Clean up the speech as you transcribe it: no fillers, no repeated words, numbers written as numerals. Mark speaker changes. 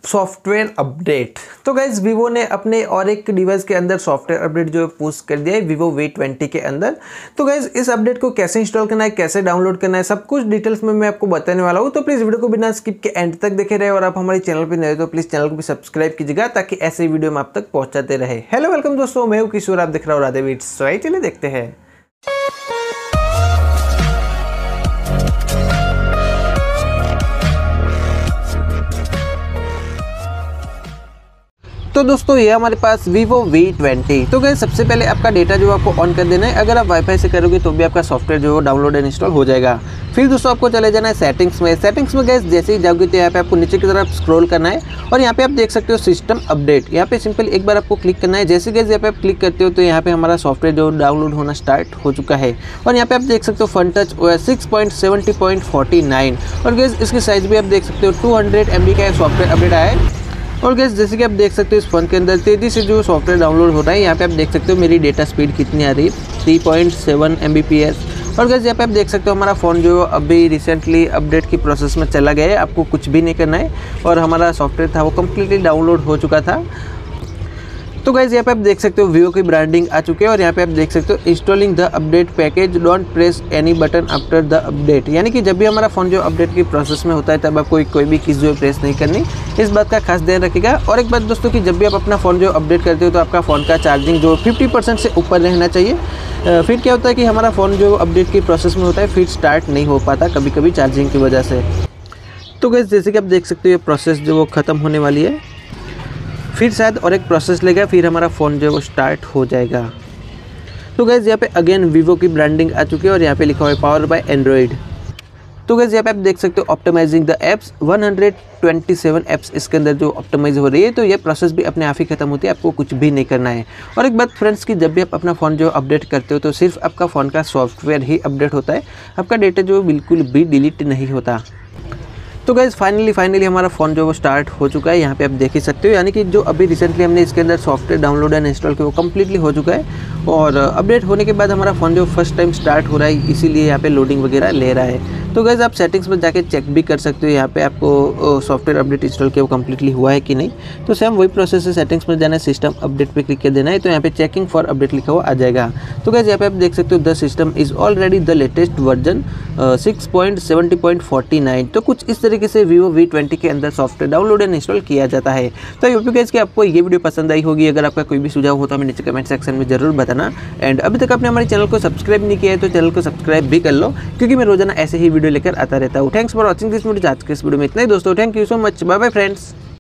Speaker 1: Software update. तो guys Vivo ने अपने और एक डिवाइस के अंदर सॉफ्टवेयर अपडेट जो है पोस्ट कर दिया है वीवो V20 के अंदर। तो गाइज इस अपडेट को कैसे इंस्टॉल करना है, कैसे डाउनलोड करना है, सब कुछ डिटेल्स में मैं आपको बताने वाला हूँ। तो प्लीज़ वीडियो को बिना स्किप के एंड तक देखे रहे और आप हमारे चैनल पर नए हो तो प्लीज़ चैनल को भी सब्सक्राइब कीजिएगा ताकि ऐसे वीडियो में आप तक पहुँचाते रहे। हेलो वेलकम दोस्तों, मैं हूँ किशोर, आप देख रहे हो राधे वीट्स। तो चलिए देखते हैं। तो दोस्तों ये हमारे पास वीवो V20। तो गैस सबसे पहले आपका डेटा जो आपको ऑन कर देना है। अगर आप वाईफाई से करोगे तो भी आपका सॉफ्टवेयर जो है डाउनलोड एंड इंस्टॉल हो जाएगा। फिर दोस्तों आपको चले जाना है सेटिंग्स में। सेटिंग्स में गैस जैसे ही जाओगे तो यहाँ पे आपको नीचे की तरफ स्क्रॉल करना है और यहाँ पे आप देख सकते हो सिस्टम अपडेट। यहाँ पे सिंपल एक बार आपको क्लिक करना है। जैसे गैस यहाँ पे आप क्लिक करते हो तो यहाँ पे हमारा सॉफ्टवेयर जो डाउनलोड होना स्टार्ट हो चुका है और यहाँ पे आप देख सकते हो FunTouch OS 6.70.49 और गैस इसकी साइज भी आप देख सकते हो 200 MB का सॉफ्टवेयर अपडेट आया है। और गैस जैसे कि आप देख सकते हो इस फ़ोन के अंदर तेज़ी से जो सॉफ्टवेयर डाउनलोड हो रहा है। यहाँ पे आप देख सकते हो मेरी डेटा स्पीड कितनी आ रही है, 3.7 Mbps। और गैस यहाँ पे आप देख सकते हो हमारा फ़ोन जो अभी रिसेंटली अपडेट की प्रोसेस में चला गया है। आपको कुछ भी नहीं करना है और हमारा सॉफ्टवेयर था वो कम्प्लीटली डाउनलोड हो चुका था। तो गाइज यहाँ पे आप देख सकते हो वीवो की ब्रांडिंग आ चुकी है और यहाँ पे आप देख सकते हो installing the update package, don't press any button after the update. यानी कि जब भी हमारा फ़ोन जो अपडेट की प्रोसेस में होता है तब आपको कोई भी कीज़ जो है प्रेस नहीं करनी, इस बात का खास ध्यान रखिएगा। और एक बात दोस्तों कि जब भी आप अपना फ़ोन जो अपडेट करते हो तो आपका फ़ोन का चार्जिंग जो 50% से ऊपर रहना चाहिए। फिर क्या होता है कि हमारा फ़ोन जो अपडेट की प्रोसेस में होता है फिर स्टार्ट नहीं हो पाता कभी कभी चार्जिंग की वजह से। तो गाइस जैसे कि आप देख सकते हो ये प्रोसेस जो वो ख़त्म होने वाली है, फिर शायद और एक प्रोसेस लेगा, फिर हमारा फ़ोन जो है वो स्टार्ट हो जाएगा। तो गैस यहाँ पे अगेन वीवो की ब्रांडिंग आ चुकी है और यहाँ पे लिखा हुआ है पावर बाय एंड्रॉइड। तो गैस यहाँ पे आप देख सकते हो ऑप्टिमाइजिंग द एप्स, 127 एप्स इसके अंदर जो ऑप्टिमाइज हो रही है। तो ये प्रोसेस भी अपने आप ही खत्म होती है, आपको कुछ भी नहीं करना है। और एक बात फ्रेंड्स कि जब भी आप अपना फ़ोन जो अपडेट करते हो तो सिर्फ आपका फ़ोन का सॉफ्टवेयर ही अपडेट होता है, आपका डेटा जो बिल्कुल भी डिलीट नहीं होता। तो गाइज़ फाइनली हमारा फ़ोन जो वो स्टार्ट हो चुका है, यहाँ पे आप देख ही सकते हो। यानी कि जो अभी रिसेंटली हमने इसके अंदर सॉफ्टवेयर डाउनलोड एंड इंस्टॉल किया वो कम्प्लीटली हो चुका है और अपडेट होने के बाद हमारा फ़ोन जो फर्स्ट टाइम स्टार्ट हो रहा है, इसीलिए यहाँ पे लोडिंग वगैरह ले रहा है। तो गाइज़ आप सेटिंग्स में जाके चेक भी कर सकते हो यहाँ पे आपको सॉफ्टवेयर अपडेट इंस्टॉल किया वो कम्प्लीटली हुआ है कि नहीं। तो सेम वही प्रोसेस है, सेटिंग्स में जाना है, सिस्टम अपडेट पे क्लिक कर देना है। तो यहाँ पे चेकिंग फॉर अपडेट लिखा हुआ आ जाएगा। तो गाइज़ यहाँ पे आप देख सकते हो the system is already the latest version 6.70.49। तो कुछ इस तरीके से वीवो V20 के अंदर सॉफ्टवेयर डाउनलोड एंड इंस्टॉल किया जाता है। तो आई होप गाइस कि आपको ये वीडियो पसंद आई होगी। अगर आपका कोई भी सुझाव हो तो हमें नीचे कमेंट सेक्शन में जरूर बताना। एंड अभी तक आपने हमारे चैनल को सब्सक्राइब नहीं किया है तो चैनल को सब्सक्राइब भी कर लो, क्योंकि मैं रोजाना ऐसे ही वीडियो लेकर आता रहता हूँ। Thanks for watching this video. आज के इस वीडियो में इतना ही दोस्तों। Thank you so much, bye bye friends.